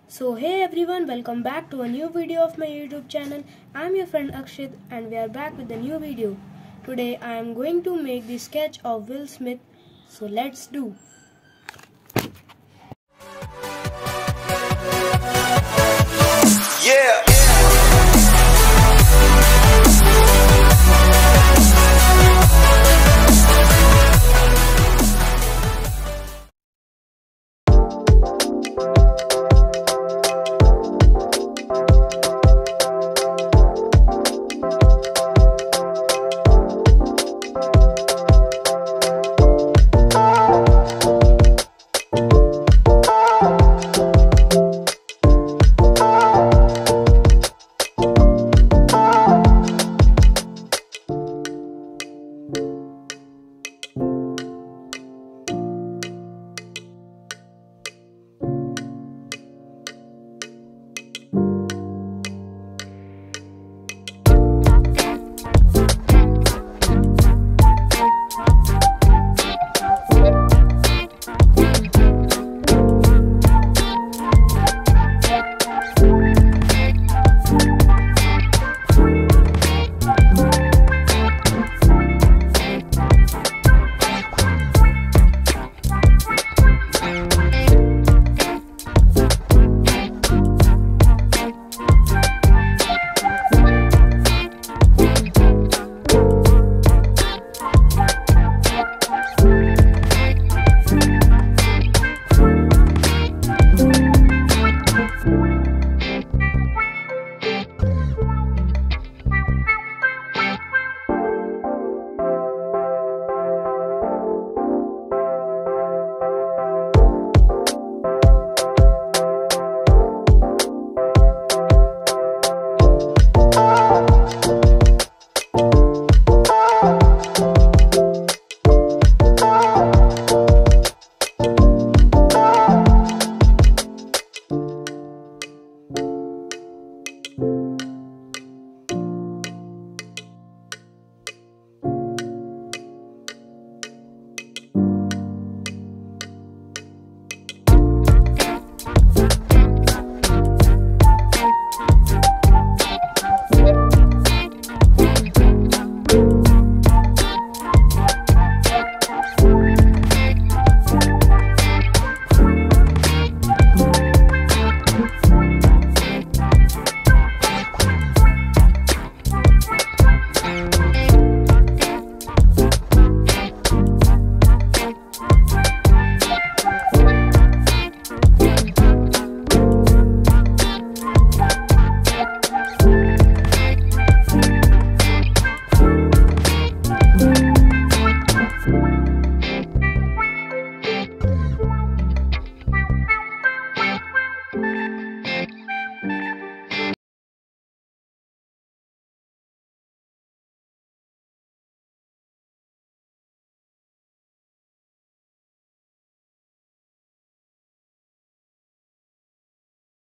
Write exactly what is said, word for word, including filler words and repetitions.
So hey everyone, welcome back to a new video of my YouTube channel. I am your friend Akshit and we are back with a new video. Today I am going to make the sketch of Will Smith. So let's do.